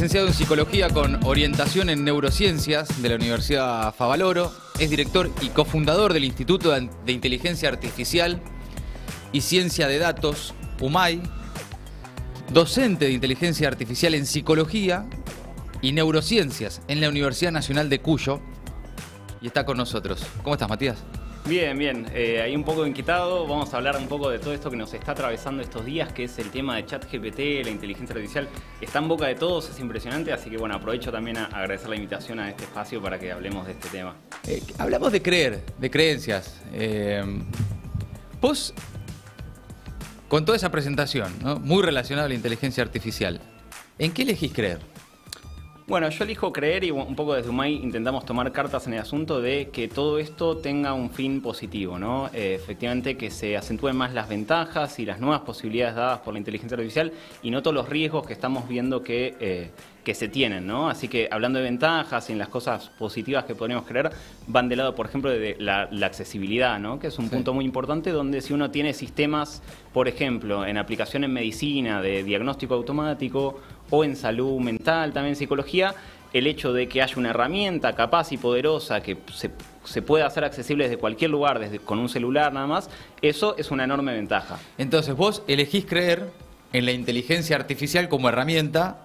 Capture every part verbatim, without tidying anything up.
licenciado en Psicología con orientación en Neurociencias de la Universidad Favaloro. Es director y cofundador del Instituto de Inteligencia Artificial y Ciencia de Datos, U M A I. Docente de Inteligencia Artificial en Psicología y Neurociencias en la Universidad Nacional de Cuyo. Y está con nosotros. ¿Cómo estás, Matías? Bien, bien. Eh, ahí un poco inquietado. Vamos a hablar un poco de todo esto que nos está atravesando estos días, que es el tema de ChatGPT, la inteligencia artificial. Está en boca de todos, es impresionante. Así que bueno, aprovecho también a agradecer la invitación a este espacio para que hablemos de este tema. Eh, hablamos de creer, de creencias. Eh, vos, con toda esa presentación, ¿no?, muy relacionada a la inteligencia artificial, ¿en qué elegís creer? Bueno, yo elijo creer y un poco desde U M A I intentamos tomar cartas en el asunto de que todo esto tenga un fin positivo, ¿no? Eh, efectivamente que se acentúen más las ventajas y las nuevas posibilidades dadas por la inteligencia artificial y no todos los riesgos que estamos viendo que, eh, que se tienen, ¿no? Así que hablando de ventajas y en las cosas positivas que podríamos creer, van del lado, por ejemplo, de la, la accesibilidad, ¿no? Que es un Sí. punto muy importante donde si uno tiene sistemas, por ejemplo, en aplicación en medicina de diagnóstico automático o en salud mental, también psicología, el hecho de que haya una herramienta capaz y poderosa que se, se pueda hacer accesible desde cualquier lugar, desde con un celular nada más, eso es una enorme ventaja. Entonces vos elegís creer en la inteligencia artificial como herramienta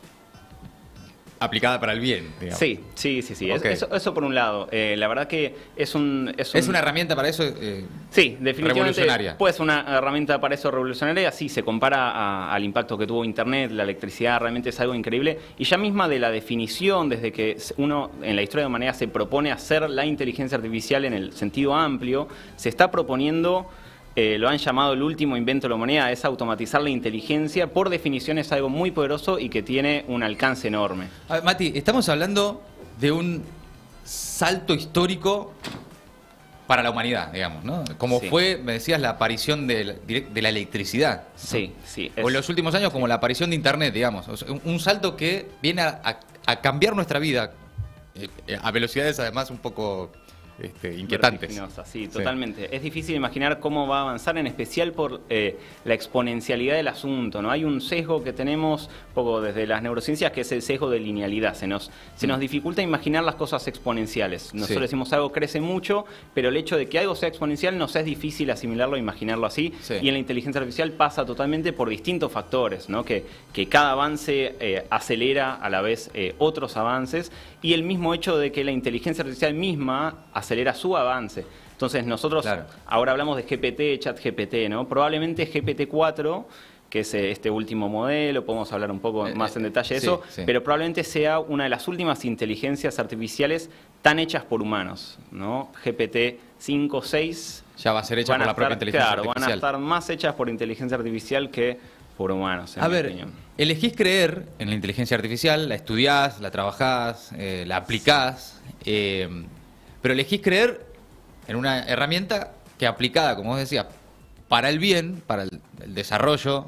aplicada para el bien, digamos. Sí, sí, sí, sí. Okay. Eso, eso por un lado. Eh, la verdad que es un... Es, un... ¿Es una herramienta para eso? Eh, Sí, definitivamente revolucionaria. puede ser una herramienta para eso revolucionaria. Sí, se compara a, al impacto que tuvo Internet, la electricidad, realmente es algo increíble. Y ya misma de la definición, desde que uno en la historia de la humanidad se propone hacer la inteligencia artificial en el sentido amplio, se está proponiendo... Eh, lo han llamado el último invento de la humanidad, es automatizar la inteligencia. Por definición es algo muy poderoso y que tiene un alcance enorme. A ver, Mati, estamos hablando de un salto histórico para la humanidad, digamos, ¿no? Como Sí. fue, me decías, la aparición de la, de la electricidad, ¿no? Sí, sí. O en los últimos años como la aparición de Internet, digamos. O sea, un, un salto que viene a, a, a cambiar nuestra vida eh, eh, a velocidades además un poco... Este, inquietantes. Vertiginosa, sí, Sí. totalmente. Es difícil imaginar cómo va a avanzar, en especial por eh, la exponencialidad del asunto, ¿no? Hay un sesgo que tenemos, poco desde las neurociencias, que es el sesgo de linealidad. Se nos, se nos dificulta imaginar las cosas exponenciales. Nosotros Sí. decimos algo crece mucho, pero el hecho de que algo sea exponencial nos es difícil asimilarlo e imaginarlo así. Sí. Y en la inteligencia artificial pasa totalmente por distintos factores, ¿no? Que, que cada avance eh, acelera a la vez eh, otros avances, y el mismo hecho de que la inteligencia artificial misma acelera su avance. Entonces nosotros Claro. ahora hablamos de G P T, ChatGPT, ¿no? Probablemente G P T cuatro, que es este último modelo, podemos hablar un poco Eh, más en detalle de sí, eso, sí. pero probablemente sea una de las últimas inteligencias artificiales tan hechas por humanos, ¿no? G P T cinco, seis... Ya va a ser hecha por la propia inteligencia claro, artificial. van a estar más hechas por inteligencia artificial que por humanos, en A mi ver, opinión. elegís creer en la inteligencia artificial, la estudiás, la trabajás, eh, la aplicás, eh, pero elegís creer en una herramienta que aplicada, como vos decías, para el bien, para el, el desarrollo,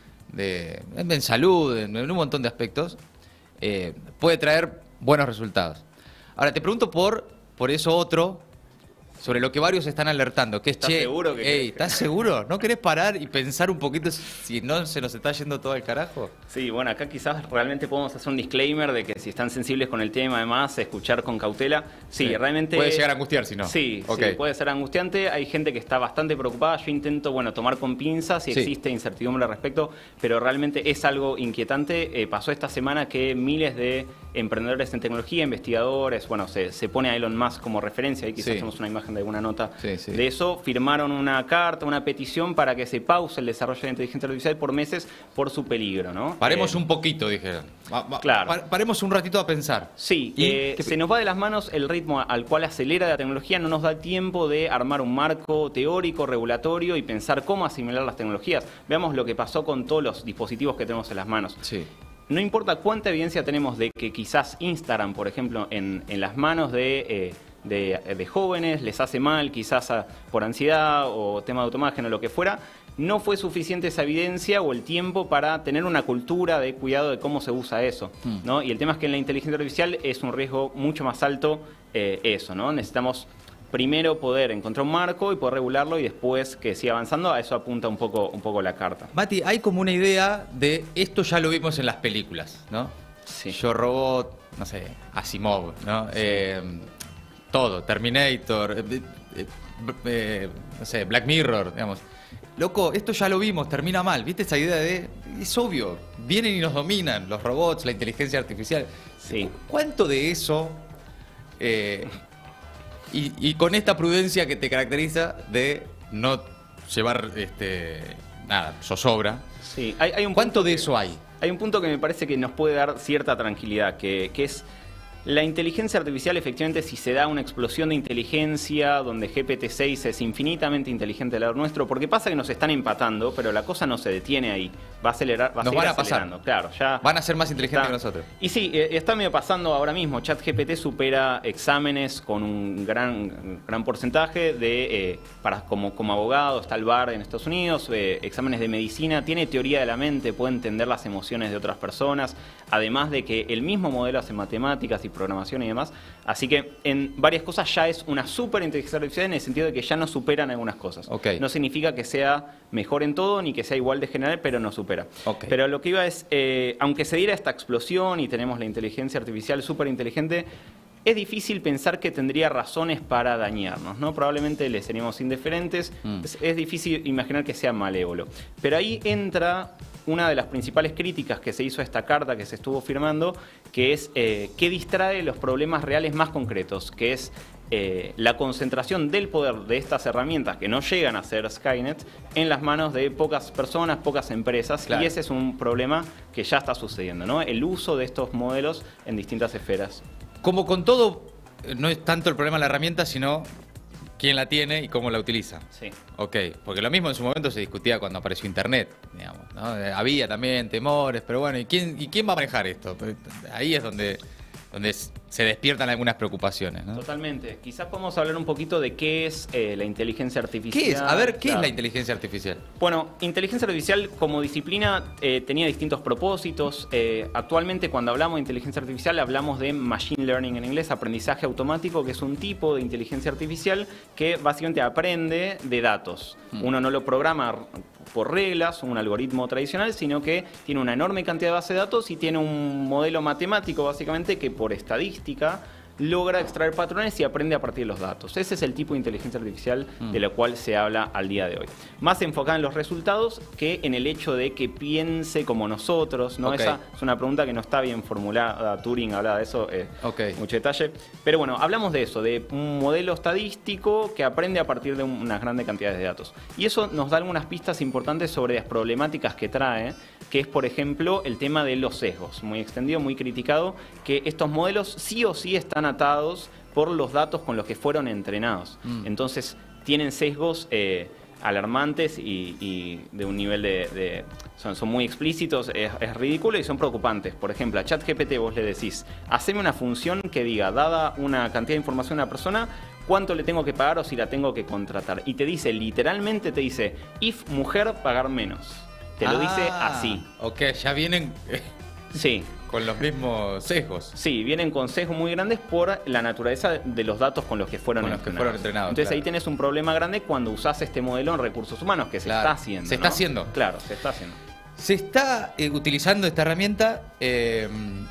de, en salud, en, en un montón de aspectos, eh, puede traer buenos resultados. Ahora, te pregunto por, por eso otro, sobre lo que varios están alertando, que es, ¿Estás che, seguro que ey, querés? ¿estás seguro? ¿No querés parar y pensar un poquito si no se nos está yendo todo al carajo? Sí, bueno, acá quizás realmente podemos hacer un disclaimer de que si están sensibles con el tema, además, escuchar con cautela. Sí, Sí. realmente... Puede llegar a angustiar si no. Sí, Ok. sí, puede ser angustiante. Hay gente que está bastante preocupada. Yo intento, bueno, tomar con pinzas si Sí. existe incertidumbre al respecto, pero realmente es algo inquietante. Eh, pasó esta semana que miles de emprendedores en tecnología, investigadores, bueno, se, se pone a Elon Musk como referencia, ahí quizás Sí. tenemos una imagen de alguna nota Sí, sí. de eso, firmaron una carta, una petición para que se pause el desarrollo de la inteligencia artificial por meses por su peligro, ¿no? Paremos Eh, un poquito, dijeron. Va- va- Claro. pa- paremos un ratito a pensar. Sí, ¿Y eh, qué- se nos va de las manos el ritmo al cual acelera la tecnología, no nos da tiempo de armar un marco teórico, regulatorio y pensar cómo asimilar las tecnologías. Veamos lo que pasó con todos los dispositivos que tenemos en las manos. Sí. No importa cuánta evidencia tenemos de que quizás Instagram, por ejemplo, en, en las manos de, eh, de, de jóvenes les hace mal, quizás a- por ansiedad o tema de automágeno o lo que fuera, no fue suficiente esa evidencia o el tiempo para tener una cultura de cuidado de cómo se usa eso, Mm. ¿no? Y el tema es que en la inteligencia artificial es un riesgo mucho más alto eh, eso, ¿no? Necesitamos primero poder encontrar un marco y poder regularlo y después que siga avanzando. A eso apunta un poco, un poco la carta. Mati, hay como una idea de esto ya lo vimos en las películas, ¿no? Sí. Yo Robot, no sé, Asimov, ¿no? Sí. Eh, todo, Terminator, eh, eh, eh, no sé, Black Mirror, digamos. Loco, esto ya lo vimos, termina mal. ¿Viste esa idea de...? Es obvio, vienen y nos dominan los robots, la inteligencia artificial. Sí. ¿Cuánto de eso... Eh, y, y con esta prudencia que te caracteriza de no llevar este, nada, zozobra. Sí, hay, hay un ¿Cuánto de que, eso hay? Hay un punto que me parece que nos puede dar cierta tranquilidad, que, que es la inteligencia artificial. Efectivamente, si se da una explosión de inteligencia donde G P T seis es infinitamente inteligente al lado nuestro, porque pasa que nos están empatando, pero la cosa no se detiene ahí, va a acelerar, va a Nos seguir van a pasar. acelerando. Claro, ya Van a ser más inteligentes está. que nosotros. Y sí, eh, está medio pasando ahora mismo. ChatGPT supera exámenes con un gran, gran porcentaje de, eh, para como, como abogado, está el bar en Estados Unidos, eh, exámenes de medicina, tiene teoría de la mente, puede entender las emociones de otras personas, además de que el mismo modelo hace matemáticas y programación y demás. Así que en varias cosas ya es una super inteligencia artificial, en el sentido de que ya nos superan algunas cosas. Okay. No significa que sea mejor en todo ni que sea igual de general, pero nos supera. Okay. Pero lo que iba es, eh, aunque se diera esta explosión y tenemos la inteligencia artificial súper inteligente, es difícil pensar que tendría razones para dañarnos, ¿no? Probablemente le seríamos indiferentes. Mm. Es, es difícil imaginar que sea malévolo. Pero ahí entra una de las principales críticas que se hizo a esta carta que se estuvo firmando, que es eh, que distrae los problemas reales más concretos, que es eh, la concentración del poder de estas herramientas que no llegan a ser Skynet en las manos de pocas personas, pocas empresas. Claro. Y ese es un problema que ya está sucediendo, ¿no? El uso de estos modelos en distintas esferas. Como con todo, no es tanto el problema de la herramienta, sino quién la tiene y cómo la utiliza. Sí. Ok, porque lo mismo en su momento se discutía cuando apareció Internet, digamos, ¿no? Había también temores, pero bueno, ¿y quién, y quién va a manejar esto? Ahí es donde, donde se despiertan algunas preocupaciones, ¿no? Totalmente. Quizás podemos hablar un poquito de qué es eh, la inteligencia artificial. ¿Qué es? A ver, ¿qué claro. es la inteligencia artificial? Bueno, inteligencia artificial como disciplina eh, tenía distintos propósitos. Eh, actualmente, cuando hablamos de inteligencia artificial, hablamos de machine learning en inglés, aprendizaje automático, que es un tipo de inteligencia artificial que básicamente aprende de datos. Hmm. Uno no lo programa por reglas, un algoritmo tradicional, sino que tiene una enorme cantidad de base de datos y tiene un modelo matemático, básicamente, que por estadística logra extraer patrones y aprende a partir de los datos. Ese es el tipo de inteligencia artificial mm. de la cual se habla al día de hoy. Más enfocada en los resultados que en el hecho de que piense como nosotros, ¿no? Okay. Esa es una pregunta que no está bien formulada. Turing hablaba de eso, eh, okay. mucho detalle. Pero bueno, hablamos de eso, de un modelo estadístico que aprende a partir de unas grandes cantidades de datos. Y eso nos da algunas pistas importantes sobre las problemáticas que trae, que es, por ejemplo, el tema de los sesgos. Muy extendido, muy criticado, que estos modelos sí o sí están atados por los datos con los que fueron entrenados. Mm. Entonces, tienen sesgos eh, alarmantes y, y de un nivel de... de son, son muy explícitos, es, es ridículo y son preocupantes. Por ejemplo, a ChatGPT vos le decís, haceme una función que diga, dada una cantidad de información a una persona, cuánto le tengo que pagar o si la tengo que contratar. Y te dice, literalmente te dice, if mujer, pagar menos. Te lo ah, dice así. Ok, ya vienen... Sí. Con los mismos sesgos. Sí, vienen con sesgos muy grandes por la naturaleza de los datos con los que fueron, con los entrenados. Que fueron entrenados. Entonces claro. ahí tenés un problema grande cuando usás este modelo en recursos humanos, que se claro. está haciendo. Se está ¿no? haciendo. Claro, se está haciendo. Se está eh, utilizando esta herramienta eh,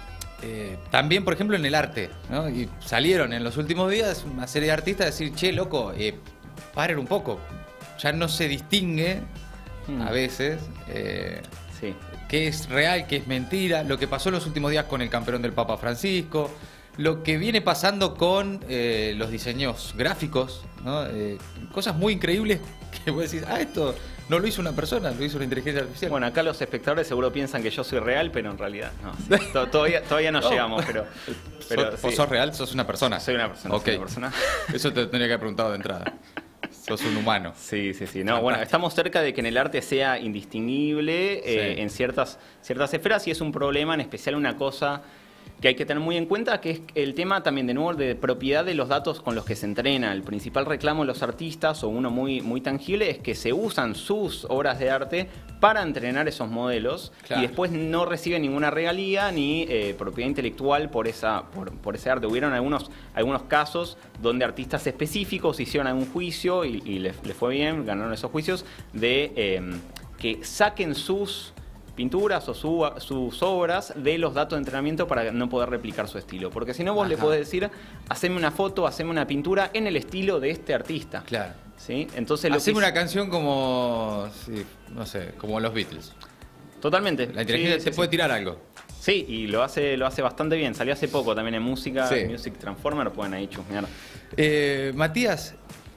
eh, también, por ejemplo, en el arte, ¿no? Y salieron en los últimos días una serie de artistas a decir, che, loco, eh, paren un poco. Ya no se distingue hmm. a veces... Eh, sí. qué es real, qué es mentira, lo que pasó en los últimos días con el campeón del Papa Francisco, lo que viene pasando con eh, los diseños gráficos, ¿no? Eh, cosas muy increíbles que vos decís, ah, esto no lo hizo una persona, lo hizo una inteligencia artificial. Bueno, acá los espectadores seguro piensan que yo soy real, pero en realidad no. Sí, todavía, todavía no, no llegamos, pero... pero ¿Vos sí. sos real? ¿Sos una persona? Soy una persona, okay. soy una persona. Eso te tendría que haber preguntado de entrada. Sos un humano. Sí, sí, sí. No, bueno, estamos cerca de que en el arte sea indistinguible eh, sí. en ciertas, ciertas esferas y es un problema, en especial una cosa que hay que tener muy en cuenta, que es el tema también, de nuevo, de propiedad de los datos con los que se entrena. El principal reclamo de los artistas, o uno muy, muy tangible, es que se usan sus obras de arte para entrenar esos modelos claro. y después no reciben ninguna regalía ni eh, propiedad intelectual por, esa, por, por ese arte. Hubieron algunos, algunos casos donde artistas específicos hicieron algún juicio y, y les, les fue bien, ganaron esos juicios, de eh, que saquen sus... pinturas o su, sus obras de los datos de entrenamiento para no poder replicar su estilo. Porque si no, vos Ajá. le podés decir, haceme una foto, haceme una pintura en el estilo de este artista. Claro. ¿Sí? Entonces, lo Haceme que una canción como, sí, no sé, como los Beatles. Totalmente. La inteligencia Sí, te sí, puede sí. tirar algo. Sí, y lo hace, lo hace bastante bien. Salió hace poco también en música, Sí. Music Transformer, pueden ahí chusmear. Eh, Matías,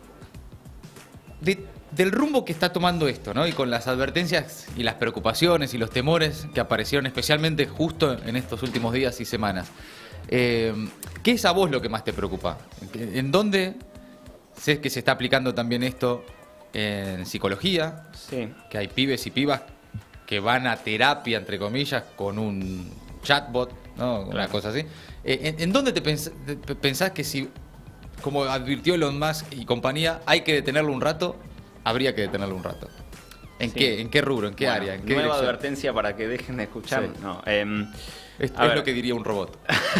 de- del rumbo que está tomando esto, ¿no? Y con las advertencias y las preocupaciones y los temores que aparecieron especialmente justo en estos últimos días y semanas, eh, ¿qué es a vos lo que más te preocupa? ¿En, en dónde sé que se está aplicando también esto en psicología? Sí. Que hay pibes y pibas que van a terapia, entre comillas, con un chatbot, ¿no? Una Claro. cosa así. Eh, ¿en, en dónde te, pens- te pensás que si, como advirtió Elon Musk y compañía, hay que detenerlo un rato, habría que detenerlo un rato? ¿En Sí. qué? ¿En qué rubro? ¿En qué Bueno, área? ¿En qué nueva dirección? advertencia para que dejen de escuchar. Sí. No, em, Es, a es ver. lo que diría un robot.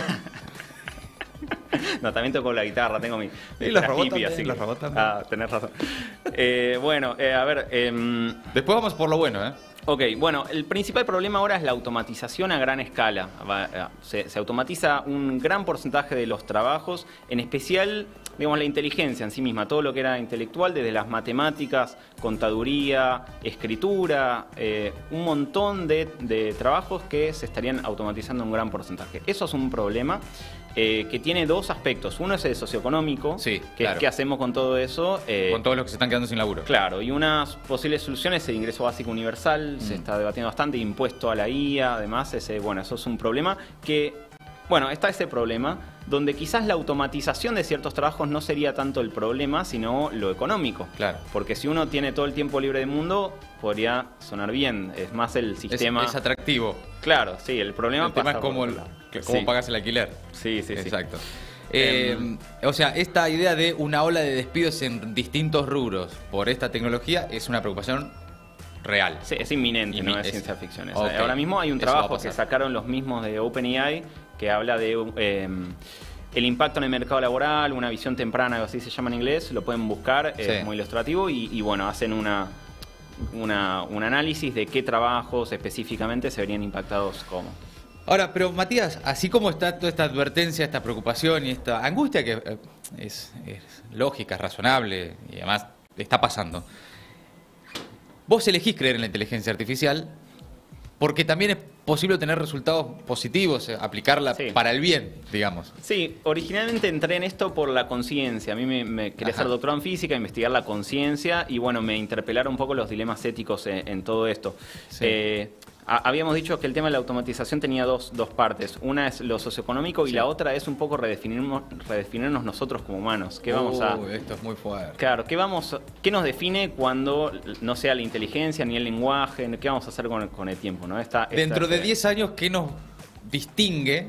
No, también toco la guitarra, tengo mi... Y los la robots hippie, también, así los que- robots también. Ah, tenés razón. Eh, bueno, eh, a ver... em, Después vamos por lo bueno, ¿eh? Ok, bueno, el principal problema ahora es la automatización a gran escala. Va, eh, Se, se automatiza un gran porcentaje de los trabajos, en especial, digamos, la inteligencia en sí misma, todo lo que era intelectual, desde las matemáticas, contaduría, escritura, eh, un montón de, de trabajos que se estarían automatizando en un gran porcentaje. Eso es un problema eh, que tiene dos aspectos. Uno es el socioeconómico, Sí, que claro. es qué hacemos con todo eso. eh, Con todos los que se están quedando sin laburo. Claro, y unas posibles soluciones, el ingreso básico universal, se Mm. está debatiendo bastante, impuesto a la I A, además, ese, bueno, eso es un problema que, bueno, está ese problema, donde quizás la automatización de ciertos trabajos no sería tanto el problema, sino lo económico. Claro. Porque si uno tiene todo el tiempo libre del mundo, podría sonar bien, es más el Es, sistema... es atractivo. Claro, sí, el problema El tema pasa es cómo, por el- otro lado. que- cómo Sí. pagas el alquiler. Sí, sí, sí. Exacto. Eh, Em, o sea, esta idea de una ola de despidos en distintos rubros por esta tecnología es una preocupación real. Sí, es inminente, Inmi- no es, es- ciencia ficción. esa. ok. Ahora mismo hay un Eso va a trabajo que pasar. sacaron los mismos de OpenAI que habla de eh, el impacto en el mercado laboral, una visión temprana, algo así se llama en inglés, lo pueden buscar, es Sí. muy ilustrativo y, y bueno, hacen una, una, un análisis de qué trabajos específicamente se verían impactados cómo. Ahora, pero Matías, así como está toda esta advertencia, esta preocupación y esta angustia que eh, es, es lógica, es razonable y además está pasando, vos elegís creer en la inteligencia artificial porque también es posible tener resultados positivos, eh, aplicarla Sí. para el bien, digamos. Sí, originalmente entré en esto por la conciencia. A mí me, me quería Ajá. ser doctorado en física, investigar la conciencia y bueno, me interpelaron un poco los dilemas éticos en, en todo esto. Sí. Eh, a- habíamos dicho que el tema de la automatización tenía dos, dos partes. Una es lo socioeconómico y Sí. la otra es un poco redefinirnos, redefinirnos nosotros como humanos. ¿Qué vamos a...? Uy, esto es muy fuerte. Claro, ¿qué, vamos, ¿qué nos define cuando no sea la inteligencia ni el lenguaje? ¿Qué vamos a hacer con el, con el tiempo? ¿no? Esta, esta- Dentro de este- diez años, ¿qué nos distingue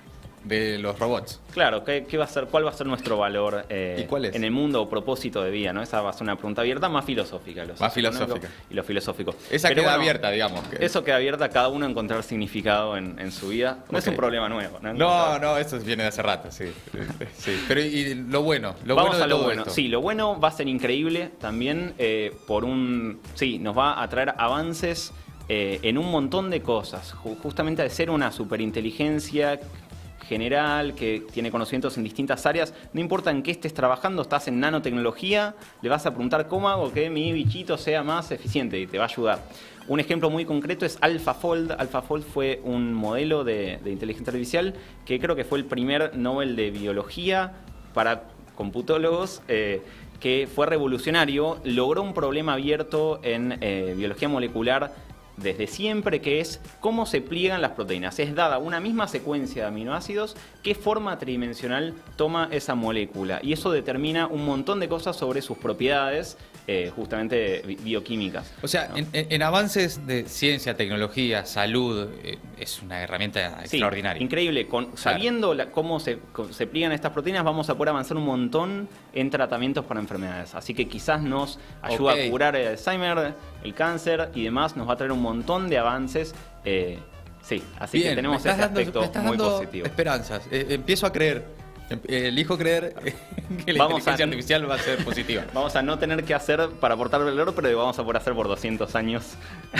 de los robots? Claro, ¿qué, qué va a ser, ¿cuál va a ser nuestro valor eh, ¿Y cuál es? en el mundo o propósito de vida? ¿no? Esa va a ser una pregunta abierta, más filosófica. Lo Más socioeconómico filosófica. Y lo filosófico. Esa Pero queda bueno, abierta, digamos. que- Eso queda abierta a cada uno a encontrar significado en, en su vida. No es Ok. un problema nuevo. No, No, no, eso viene de hace rato, sí. sí. Pero y lo bueno, lo Vamos bueno de a lo todo bueno. esto. Sí, lo bueno va a ser increíble también eh, por un... Sí, nos va a traer avances eh, en un montón de cosas. Ju- justamente al ser una superinteligencia general que tiene conocimientos en distintas áreas, no importa en qué estés trabajando, estás en nanotecnología, le vas a preguntar cómo hago que mi bichito sea más eficiente y te va a ayudar. Un ejemplo muy concreto es AlphaFold. AlphaFold fue un modelo de, de inteligencia artificial que creo que fue el primer Nobel de biología para computólogos, eh, que fue revolucionario, logró un problema abierto en eh, biología molecular desde siempre, que es cómo se pliegan las proteínas. Es dada una misma secuencia de aminoácidos, qué forma tridimensional toma esa molécula. Y eso determina un montón de cosas sobre sus propiedades, eh, justamente bi- bioquímicas. O sea, ¿no? en, en avances de ciencia, tecnología, salud, eh, es una herramienta Sí, extraordinaria. increíble. Con, sabiendo la- cómo se, co- se pliegan estas proteínas, vamos a poder avanzar un montón en tratamientos para enfermedades. Así que quizás nos ayuda Ok. a curar el Alzheimer, el cáncer y demás. Nos va a traer un montón de avances. eh, sí, así Bien, que tenemos me estás ese dando, aspecto me estás muy dando positivo. esperanzas. Eh, empiezo a creer. Elijo creer que la Vamos inteligencia a- artificial va a ser positiva. Vamos a no tener que hacer para aportar valor, pero vamos a poder hacer por doscientos años.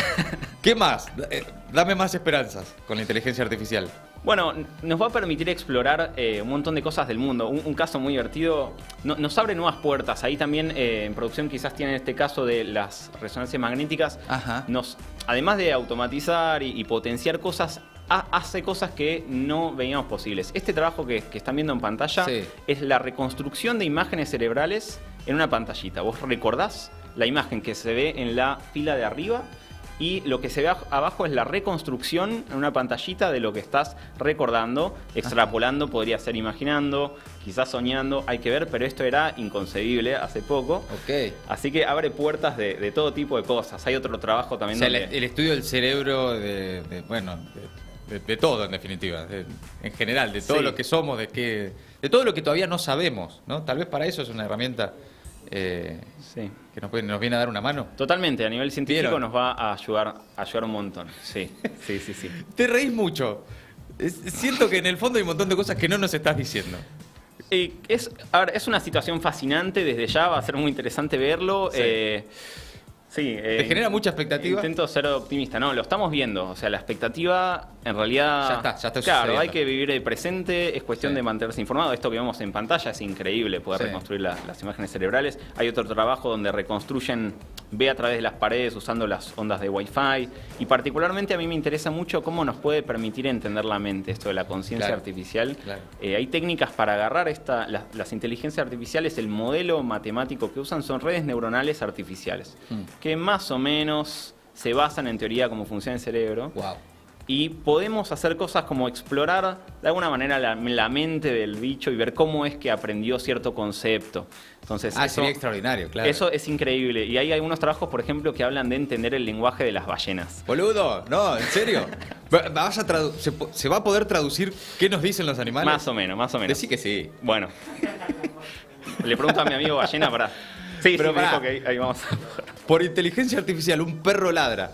¿Qué más? Eh, Dame más esperanzas con la inteligencia artificial. Bueno, nos va a permitir explorar eh, un montón de cosas del mundo. Un, un caso muy divertido, no- nos abre nuevas puertas. Ahí también eh, en producción quizás tienen este caso de las resonancias magnéticas. Ajá. Nos, además de automatizar y, y potenciar cosas, ha- hace cosas que no veíamos posibles. Este trabajo que, que están viendo en pantalla Sí. es la reconstrucción de imágenes cerebrales en una pantallita. ¿Vos recordás la imagen que se ve en la fila de arriba? Y lo que se ve abajo es la reconstrucción en una pantallita de lo que estás recordando, extrapolando, podría ser imaginando, quizás soñando, hay que ver, pero esto era inconcebible hace poco. Ok. Así que abre puertas de, de todo tipo de cosas. Hay otro trabajo O también sea, el, donde... el estudio del cerebro, de, de- bueno, de, de- de todo en definitiva, de- en general, de todo Sí. lo que somos, de que, de todo lo que todavía no sabemos, ¿no? Tal vez para eso es una herramienta eh, Sí. que nos, puede- nos viene a dar una mano. Totalmente, a nivel científico ¿Vieron? nos va a ayudar, a ayudar un montón. Sí, sí, sí, sí. Te reís mucho. Es- siento que en el fondo hay un montón de cosas que no nos estás diciendo. Eh, es, a ver, es una situación fascinante desde ya, va a ser muy interesante verlo. Sí. Eh, sí, eh, ¿Te genera mucha expectativa? Intento ser optimista, no, lo estamos viendo. O sea, la expectativa en realidad. Ya está, ya está Claro, sucediendo. hay que vivir el presente, es cuestión Sí. de mantenerse informado. Esto que vemos en pantalla es increíble, poder Sí. reconstruir la- las imágenes cerebrales. Hay otro trabajo donde reconstruyen, ve a través de las paredes usando las ondas de Wi-Fi. Y particularmente a mí me interesa mucho cómo nos puede permitir entender la mente, esto de la conciencia Claro, artificial. claro. Eh, hay técnicas para agarrar esta, las, las inteligencias artificiales, el modelo matemático que usan son redes neuronales artificiales, Mm. que más o menos se basan en teoría cómo funciona el cerebro. Wow. Y podemos hacer cosas como explorar de alguna manera la, la mente del bicho y ver cómo es que aprendió cierto concepto. Entonces, Ah, eso, sería extraordinario, claro. eso es increíble. Y hay algunos trabajos, por ejemplo, que hablan de entender el lenguaje de las ballenas. Boludo, no, ¿en serio? Va- vas a tradu- se, po- ¿Se va a poder traducir qué nos dicen los animales? Más o menos, más o menos. Decí que sí. Bueno. Le pregunto a mi amigo ballena para... Sí, Pero sí, me pará. dijo que ahí, ahí vamos a... Por inteligencia artificial, un perro ladra.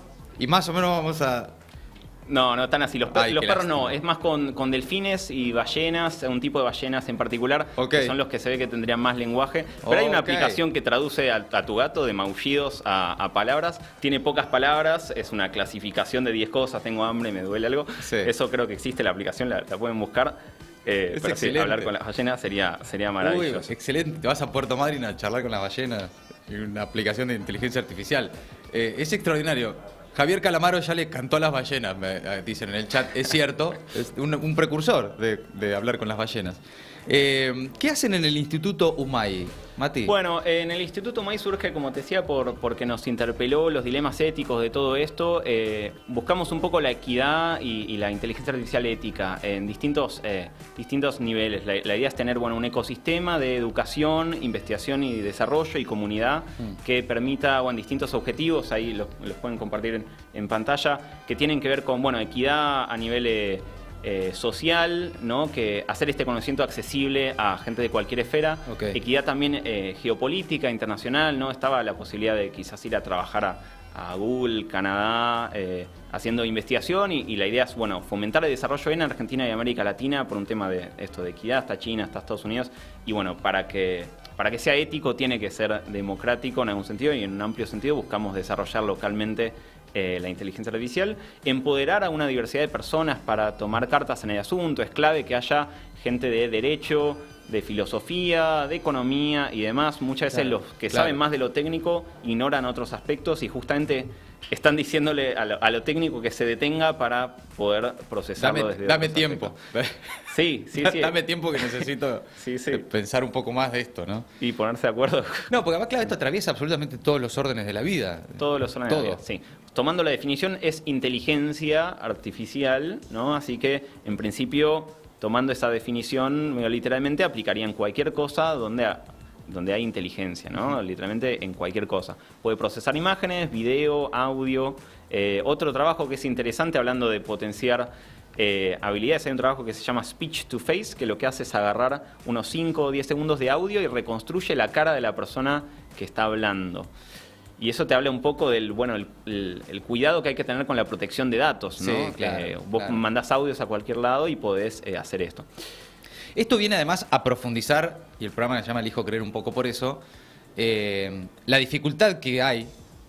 Y más o menos vamos a... No, no tan así. Los, per- Ay, los qué perros no, lástima. es más con, con delfines y ballenas, un tipo de ballenas en particular, Ok. que son los que se ve que tendrían más lenguaje. Pero hay una Ok. aplicación que traduce a, a tu gato de maullidos a, a palabras. Tiene pocas palabras, es una clasificación de diez cosas, tengo hambre, me duele algo. Sí. Eso creo que existe, la aplicación la, la pueden buscar. Eh, Es pero sí, excelente. hablar con las ballenas sería, sería Uy, maravilloso. excelente. Te vas a Puerto Madryn a charlar con las ballenas. Y una aplicación de inteligencia artificial. Eh, es extraordinario. Javier Calamaro ya le cantó a las ballenas, me eh, dicen en el chat. Es cierto, es un, un precursor de, de hablar con las ballenas. Eh, ¿Qué hacen en el Instituto UMAI, Mati? Bueno, en el Instituto M A I surge, como te decía, por, porque nos interpeló los dilemas éticos de todo esto. Eh, buscamos un poco la equidad y, y la inteligencia artificial ética en distintos, eh, distintos niveles. La, la idea es tener bueno, un ecosistema de educación, investigación y desarrollo y comunidad Mm. que permita bueno, distintos objetivos, ahí los, los pueden compartir en, en pantalla, que tienen que ver con bueno, equidad a nivel... eh, eh, social, ¿no? Que hacer este conocimiento accesible a gente de cualquier esfera. Ok. Equidad también eh, geopolítica, internacional, ¿no? Estaba la posibilidad de quizás ir a trabajar a, a Google, Canadá, eh, haciendo investigación y, y la idea es, bueno, fomentar el desarrollo en Argentina y América Latina por un tema de esto de equidad, hasta China, hasta Estados Unidos, y bueno, para que, para que sea ético tiene que ser democrático en algún sentido y en un amplio sentido buscamos desarrollar localmente Eh, la inteligencia artificial, empoderar a una diversidad de personas para tomar cartas en el asunto. Es clave que haya gente de derecho, de filosofía, de economía y demás. Muchas veces Claro, los que claro. saben más de lo técnico ignoran otros aspectos y justamente están diciéndole a lo, a lo técnico que se detenga para poder procesarlo dame desde dame otros tiempo. aspectos. Sí, sí, sí. Dame tiempo que necesito Sí, sí. eh, pensar un poco más de esto, ¿no? Y ponerse de acuerdo. No, porque además, claro, esto atraviesa absolutamente todos los órdenes de la vida. Todos los órdenes de la Todo. vida, sí. Tomando la definición, es inteligencia artificial, ¿no? Así que, en principio, tomando esa definición, medio literalmente aplicaría en cualquier cosa donde, ha- donde hay inteligencia, ¿no? Literalmente en cualquier cosa. Puede procesar imágenes, video, audio. Eh, otro trabajo que es interesante, hablando de potenciar eh, habilidades, hay un trabajo que se llama Speech to Face, que lo que hace es agarrar unos cinco o diez segundos de audio y reconstruye la cara de la persona que está hablando. Y eso te habla un poco del bueno el, el- el cuidado que hay que tener con la protección de datos, ¿no? Sí, claro, Eh, vos claro. mandás audios a cualquier lado y podés eh, hacer esto. Esto viene además a profundizar, y el programa se llama Elijo Creer un poco por eso, eh, la dificultad que hay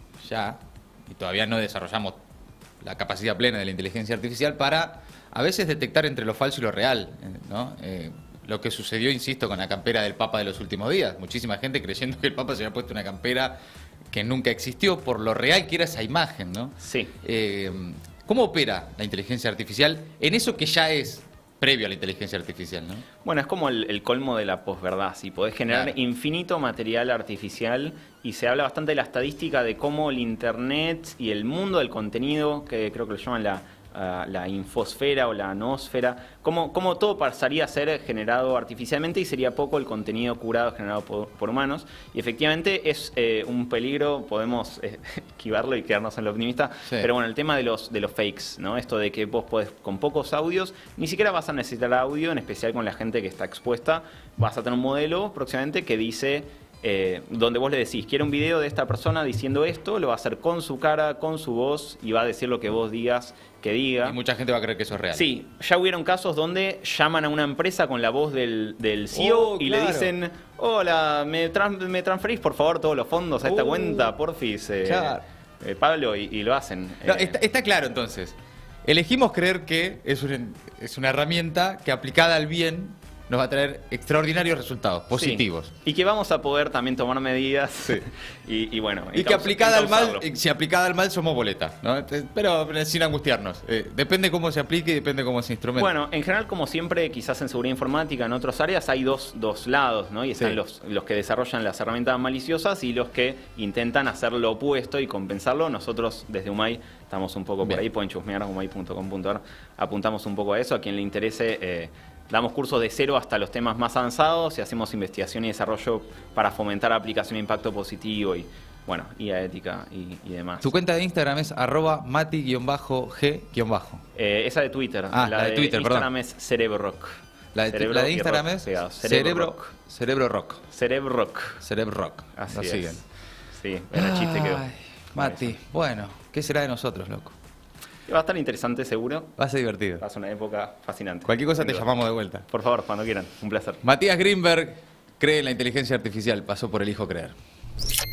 ya, y todavía no desarrollamos la capacidad plena de la inteligencia artificial para a veces detectar entre lo falso y lo real, ¿no? Eh, lo que sucedió, insisto, con la campera del Papa de los últimos días. Muchísima gente creyendo que el Papa se había puesto una campera que nunca existió por lo real que era esa imagen, ¿no? Sí. Eh, ¿Cómo opera la inteligencia artificial en eso que ya es previo a la inteligencia artificial, ¿no? Bueno, es como el, el colmo de la posverdad. Si podés generar Claro. infinito material artificial, y se habla bastante de la estadística de cómo el Internet y el mundo del contenido, que creo que lo llaman la, uh, la infosfera o la noosfera, cómo, cómo todo pasaría a ser generado artificialmente y sería poco el contenido curado generado por, por humanos. Y efectivamente es eh, un peligro, podemos eh, esquivarlo y quedarnos en lo optimista, Sí. pero bueno, el tema de los, de los fakes, ¿no? Esto de que vos podés, con pocos audios, ni siquiera vas a necesitar audio, en especial con la gente que está expuesta, vas a tener un modelo próximamente que dice... Eh, donde vos le decís, quiero un video de esta persona diciendo esto, lo va a hacer con su cara, con su voz, y va a decir lo que vos digas que diga. Y mucha gente va a creer que eso es real. Sí, ya hubieron casos donde llaman a una empresa con la voz del, del C E O Oh, y claro. le dicen, hola, ¿me, trans- me transferís por favor todos los fondos a esta Uh, cuenta, porfis, eh, claro. eh, Pablo? Y, y lo hacen. No, Eh, está, está claro entonces. Elegimos creer que es una, es una herramienta que aplicada al bien nos va a traer extraordinarios resultados, positivos. Sí. Y que vamos a poder también tomar medidas. Sí. y, y bueno, Y que aplicada al mal, encauzarlo. eh, si aplicada al mal somos boleta, ¿no? Entonces, pero eh, sin angustiarnos. Eh, depende cómo se aplique y depende cómo se instrumente. Bueno, en general, como siempre, quizás en seguridad informática, en otras áreas, hay dos, dos lados, ¿no? Y están Sí. los, los que desarrollan las herramientas maliciosas y los que intentan hacer lo opuesto y compensarlo. Nosotros, desde UMAI, estamos un poco por Bien. ahí, pueden chusmear umai punto com punto ar, apuntamos un poco a eso. A quien le interese, eh, damos cursos de cero hasta los temas más avanzados y hacemos investigación y desarrollo para fomentar aplicación de impacto positivo y, bueno, y a ética y, y demás. Tu cuenta de Instagram es arroba mati-g-. Eh, esa de Twitter. Ah, la de Twitter, Instagram perdón. es Cerebrock. La de, Cerebro la de y Instagram rock es pegado. cerebro, Rock. cerebro rock. Cerebrock. Cerebro rock. Así Lo es. siguen. Sí, el chiste quedó. Ay, Mati, bueno, ¿qué será de nosotros, loco? Va a estar interesante, seguro. Va a ser divertido. Va a ser una época fascinante. Cualquier cosa Sin te duda. llamamos de vuelta. Por favor, cuando quieran. Un placer. Matías Greenberg cree en la inteligencia artificial, pasó por Elijo Creer.